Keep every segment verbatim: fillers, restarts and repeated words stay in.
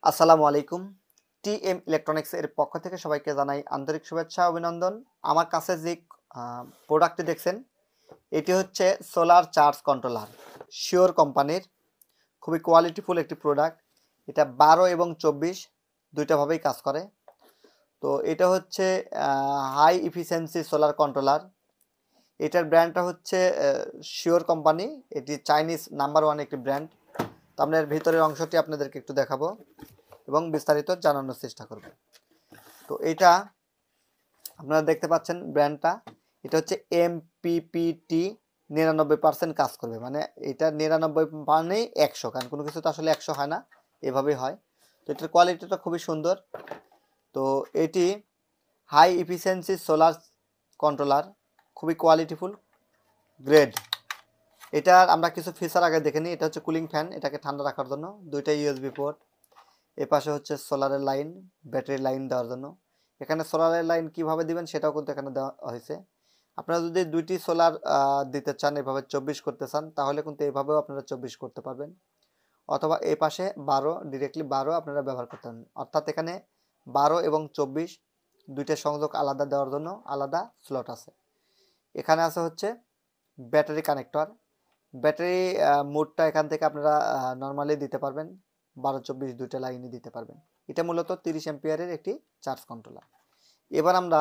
আসসালামু আলাইকুম। TM electronics এর পক্ষ থেকে সবাইকে জানাই আন্তরিক শুভেচ্ছা অভিনন্দন। আমার কাছে যে প্রোডাক্টটি দেখছেন এটি হচ্ছে সোলার চার্জ কন্ট্রোলার, শিওর কোম্পানির। খুবই কোয়ালিটিফুল একটি প্রোডাক্ট। এটা বারো এবং চব্বিশ দুইটাভাবেই কাজ করে। তো এটা হচ্ছে হাই ইফিসিয়েন্সি সোলার কন্ট্রোলার। এটার ব্র্যান্ডটা হচ্ছে শিওর কোম্পানি। এটি চাইনিজ নাম্বার ওয়ান একটি ব্র্যান্ড। তো আমরা এর ভিতরের অংশটি আপনাদেরকে একটু দেখাবো এবং বিস্তারিত জানানোর চেষ্টা করব। তো এটা আপনারা দেখতে পাচ্ছেন ব্র্যান্ডটা, এটা হচ্ছে এমপিপিটি নিরানব্বই পার্সেন্ট কাজ করবে, মানে এটা নিরানব্বই মানেই একশো, কারণ কোনো কিছু তো আসলে একশো হয় না, এভাবেই হয়। তো এটার কোয়ালিটিটা খুবই সুন্দর। তো এটি হাই এফিসিয়েন্সি সোলার কন্ট্রোলার, খুবই কোয়ালিটিফুল গ্রেড। এটার আমরা কিছু ফিচার আগে দেখে নিই। এটা হচ্ছে কুলিং ফ্যান, এটাকে ঠান্ডা রাখার জন্য। দুইটা ইউএসবি পোর্ট। এ পাশে হচ্ছে সোলারের লাইন, ব্যাটারি লাইন দেওয়ার জন্য। এখানে সোলারের লাইন কিভাবে দিবেন সেটাও কিন্তু এখানে দেওয়া হয়েছে। আপনারা যদি দুইটি সোলার দিতে চান, এভাবে চব্বিশ করতে চান, তাহলে কিন্তু এভাবেও আপনারা চব্বিশ করতে পারবেন, অথবা এই পাশে বারো, ডিরেক্টলি বারো আপনারা ব্যবহার করতে পারেন। অর্থাৎ এখানে বারো এবং চব্বিশ দুইটা সংযোগ আলাদা দেওয়ার জন্য আলাদা স্লট আছে। এখানে আছে হচ্ছে ব্যাটারি কানেক্টর। ব্যাটারি মোডটা এখান থেকে আপনারা নর্মালি দিতে পারবেন, বারো চব্বিশ দুইটা লাইনে দিতে পারবেন। এটা মূলত তিরিশ এম্পিয়ারের একটি চার্জ কন্ট্রোলার। এবার আমরা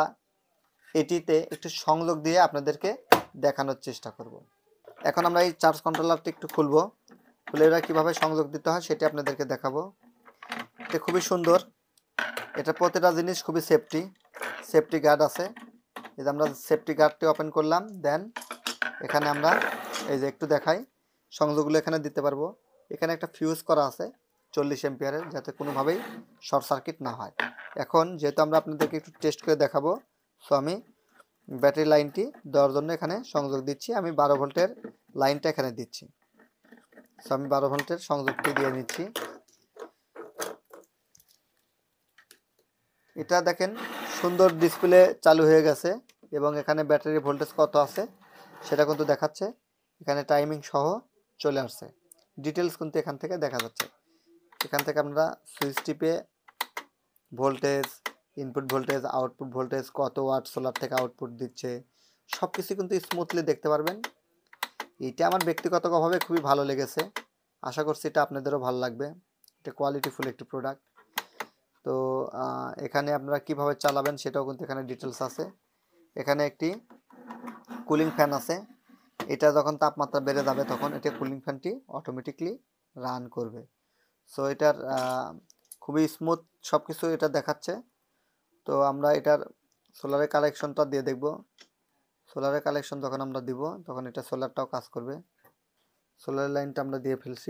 এটিতে একটু সংযোগ দিয়ে আপনাদেরকে দেখানোর চেষ্টা করব। এখন আমরা এই চার্জ কন্ট্রোলারটি একটু খুলবো, খুলে এরা কীভাবে সংযোগ দিতে হয় সেটি আপনাদেরকে দেখাবো। এটা খুবই সুন্দর। এটা প্রতিটা জিনিস খুবই সেফটি সেফটি গার্ড আছে। এই যে আমরা সেফটি গার্ডটি ওপেন করলাম, দেন এখানে আমরা এই যে একটু দেখাই, সংযোগগুলো এখানে দিতে পারবো। এখানে একটা ফিউজ করা আছে চল্লিশ এম্পিয়ারের, যাতে কোনোভাবেই শর্ট সার্কিট না হয়। এখন যেহেতু আমরা আপনাদেরকে একটু টেস্ট করে দেখাবো, সো আমি ব্যাটারি লাইনটি দেওয়ার জন্য এখানে সংযোগ দিচ্ছি। আমি বারো ভোল্টের লাইনটা এখানে দিচ্ছি। সো আমি বারো ভোল্টের সংযোগটি দিয়ে নিচ্ছি। এটা দেখেন সুন্দর ডিসপ্লে চালু হয়ে গেছে এবং এখানে ব্যাটারি ভোল্টেজ কত আছে সেটা কিন্তু দেখাচ্ছে। এখানে টাইমিং সহ চলে আসছে, ডিটেলস কিন্তু এখান থেকে দেখা যাচ্ছে। এখান থেকে আমরা সুইচ টিপে voltage, input voltage, output voltage, কত ওয়াট সোলার থেকে আউটপুট দিচ্ছে, সব কিছু কিন্তু স্মুথলি দেখতে পারবেন। এটা আমার ব্যক্তিগতভাবে খুবই ভালো লেগেছে, আশা করছি এটা আপনাদেরও ভালো লাগবে। এটা কোয়ালিটিফুল একটি প্রোডাক্ট। তো এখানে আপনারা কিভাবে চালাবেন সেটাও কিন্তু এখানে ডিটেলস আছে। এখানে একটি কুলিং ফ্যান আছে, এটা যখন তাপমাত্রা বেড়ে যাবে তখন এটা কুলিং ফ্যানটি অটোমেটিকলি রান করবে। সো এটার খুবই স্মুথ সব কিছু এটা দেখাচ্ছে। তো আমরা এটার সোলারের কালেকশনটা দিয়ে দেখব। সোলারের কালেকশন যখন আমরা দিব তখন এটা সোলারটাও কাজ করবে। সোলার লাইনটা আমরা দিয়ে ফেলছি।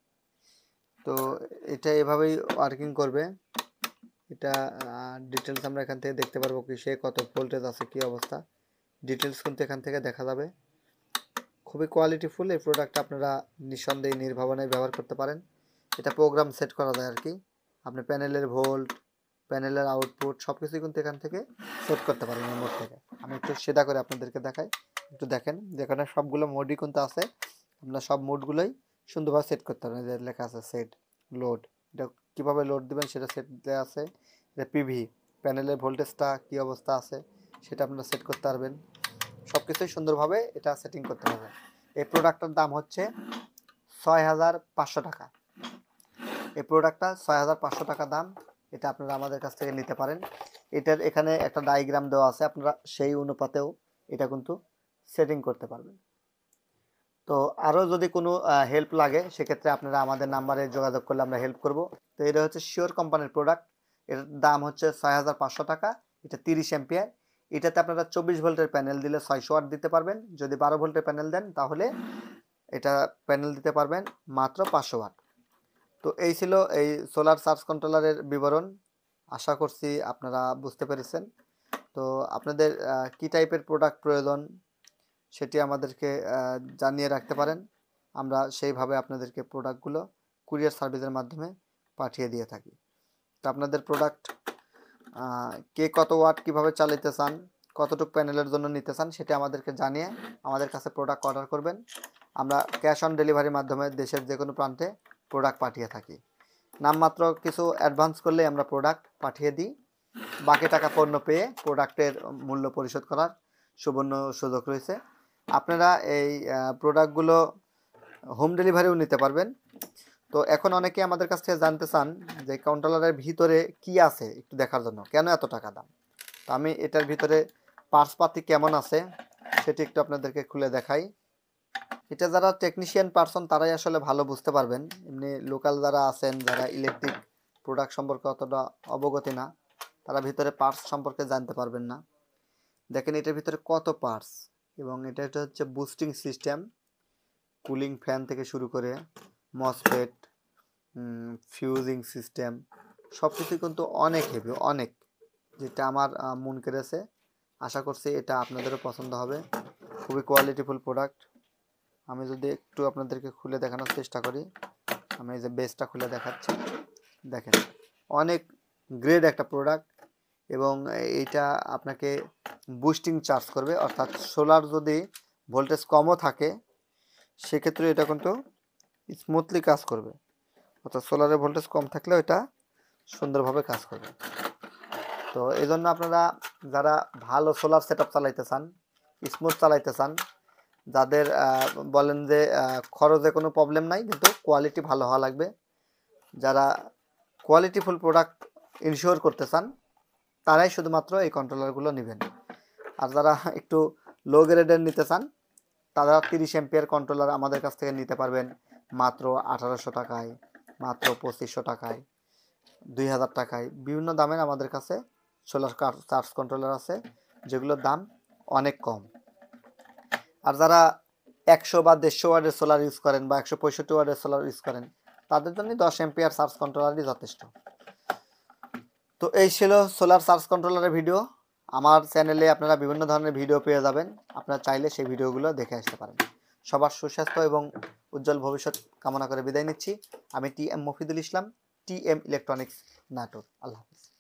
তো এটা এভাবেই ওয়ার্কিং করবে। এটা ডিটেলস আমরা এখান থেকে দেখতে পারবো, কি সে কত ভোল্টেজ আছে, কি অবস্থা, ডিটেলস কিন্তু এখান থেকে দেখা যাবে। খুবই কোয়ালিটিফুল এই প্রোডাক্টটা, আপনারা নিঃসন্দেহে নির্ভাবনে ব্যবহার করতে পারেন। এটা প্রোগ্রাম সেট করা যায় আর কি। আপনি প্যানেলের ভোল্ট, প্যানেলের আউটপুট সব কিছুই কিন্তু এখান থেকে সেট করতে পারেন মোড থেকে। আমি একটু সেটা করে আপনাদেরকে দেখাই, একটু দেখেন। যেখানে সবগুলো মোডই কিন্তু আছে, আপনারা সব মোডগুলোই সুন্দরভাবে সেট করতে পারেন। যে লেখা আছে সেট লোড, এটা কীভাবে লোড দেবেন সেটা সেট দেওয়া আছে। এটা পিভি, প্যানেলের ভোল্টেজটা কী অবস্থা আছে সেটা আপনারা সেট করতে পারবেন। সব কিছুই সুন্দরভাবে এটা সেটিং করতে পারবেন। এই প্রোডাক্টটার দাম হচ্ছে ছয় হাজার পাঁচশো টাকা। এই প্রোডাক্টটা ছয় হাজার পাঁচশো টাকা দাম। এটা আপনারা আমাদের কাছ থেকে নিতে পারেন। এটার এখানে একটা ডায়াগ্রাম দেওয়া আছে, আপনারা সেই অনুপাতেও এটা কিন্তু সেটিং করতে পারবেন। তো আরও যদি কোনো হেল্প লাগে সেক্ষেত্রে আপনারা আমাদের নাম্বারে যোগাযোগ করলে আমরা হেল্প করব। তো এটা হচ্ছে শিওর কোম্পানির প্রোডাক্ট। এর দাম হচ্ছে ছয় হাজার পাঁচশো টাকা। এটা তিরিশ এম্পিয়ার। এটাতে আপনারা চব্বিশ ভোল্টের প্যানেল দিলে ছয়শো ওয়াট দিতে পারবেন। যদি বারো ভোল্টের প্যানেল দেন তাহলে এটা প্যানেল দিতে পারবেন মাত্র পাঁচশো ওয়াট। তো এই ছিল এই সোলার চার্জ কন্ট্রোলারের বিবরণ। আশা করছি আপনারা বুঝতে পেরেছেন। তো আপনাদের কি টাইপের প্রোডাক্ট প্রয়োজন সেটি আমাদেরকে জানিয়ে রাখতে পারেন। আমরা সেইভাবে আপনাদেরকে প্রোডাক্টগুলো কুরিয়ার সার্ভিসের মাধ্যমে পাঠিয়ে দিয়ে থাকি। তো আপনাদের প্রোডাক্ট কে কত ওয়াট কীভাবে চালাতে চান, কতটুকু প্যানেলের জন্য নিতে চান সেটা আমাদেরকে জানিয়ে আমাদের কাছে প্রোডাক্ট অর্ডার করবেন। আমরা ক্যাশ অন ডেলিভারির মাধ্যমে দেশের যে কোনো প্রান্তে প্রোডাক্ট পাঠিয়ে থাকি। নামমাত্র কিছু অ্যাডভান্স করলে আমরা প্রোডাক্ট পাঠিয়ে দিই, বাকি টাকা পণ্য পেয়ে প্রোডাক্টের মূল্য পরিশোধ করার সুবর্ণ সুযোগ রয়েছে। আপনারা এই প্রোডাক্টগুলো হোম ডেলিভারিও নিতে পারবেন। তো এখন অনেকে আমাদের কাছ থেকে জানতে চান যে কন্ট্রোলারের ভিতরে কি আছে একটু দেখার জন্য, কেন এত টাকা দাম। তো আমি এটার ভিতরে পার্টসপাতি কেমন আছে সেটি একটু আপনাদেরকে খুলে দেখাই। এটা যারা টেকনিশিয়ান পারসন তারাই আসলে ভালো বুঝতে পারবেন, এমনি লোকাল যারা আছেন যারা ইলেকট্রিক প্রোডাক্ট সম্পর্কে অতটা অবগতি না, তারা ভিতরে পার্টস সম্পর্কে জানতে পারবেন না। দেখেন এটার ভিতরে কত পার্টস, এবং এটা হচ্ছে বুস্টিং সিস্টেম, কুলিং ফ্যান থেকে শুরু করে মসফেট, ফিউজিং সিস্টেম, সব কিছু কিন্তু অনেক হেভি, অনেক, যেটা আমার মন কেড়েছে। আশা করছি এটা আপনাদেরও পছন্দ হবে। খুবই কোয়ালিটিফুল প্রোডাক্ট। আমি যদি একটু আপনাদেরকে খুলে দেখানোর চেষ্টা করি, আমি এই যে বেসটা খুলে দেখাচ্ছি, দেখেন অনেক গ্রেড একটা প্রোডাক্ট, এবং এইটা আপনাকে বুস্টিং চার্জ করবে, অর্থাৎ সোলার যদি ভোল্টেজ কমও থাকে সেক্ষেত্রে এটা কিন্তু স্মুথলি কাজ করবে, অর্থাৎ সোলারের ভোল্টেজ কম থাকলেও এটা সুন্দরভাবে কাজ করবে। তো এই জন্য আপনারা যারা ভালো সোলার সেট আপ চালাইতে চান, স্মুথ চালাইতে চান, যাদের বলেন যে খরচে কোনো প্রবলেম নাই কিন্তু কোয়ালিটি ভালো হওয়া লাগবে, যারা কোয়ালিটিফুল প্রোডাক্ট ইনশিওর করতে চান তারাই শুধুমাত্র এই কন্ট্রোলারগুলো নেবেন। আর যারা একটু লো গ্রেডের নিতে চান তারা তিরিশ এম্পিয়ার কন্ট্রোলার আমাদের কাছ থেকে নিতে পারবেন মাত্র আঠারোশো টাকায়, মাত্র পঁচিশশো টাকায়, দুই হাজার টাকায়। বিভিন্ন দামের আমাদের কাছে সোলার চার্জ কন্ট্রোলার আছে যেগুলোর দাম অনেক কম। আর যারা একশো বা দেড়শো ওয়াটের সোলার ইউজ করেন বা একশো পঁয়ষট্টি ওয়াটের সোলার ইউজ করেন তাদের জন্য দশ এম্পিয়ার চার্জ কন্ট্রোলারই যথেষ্ট। তো এই ছিল সোলার চার্জ কন্ট্রোলারের ভিডিও। আমার চ্যানেলে আপনারা বিভিন্ন ধরনের ভিডিও পেয়ে যাবেন, আপনারা চাইলে সেই ভিডিওগুলো দেখে আসতে পারেন। সবার সুস্বাস্থ্য এবং উজ্জ্বল ভবিষ্যৎ কামনা করে বিদায় নিচ্ছি। আমি T M Mofidul Islam, T M electronics Natore. আল্লাহ হাফিজ।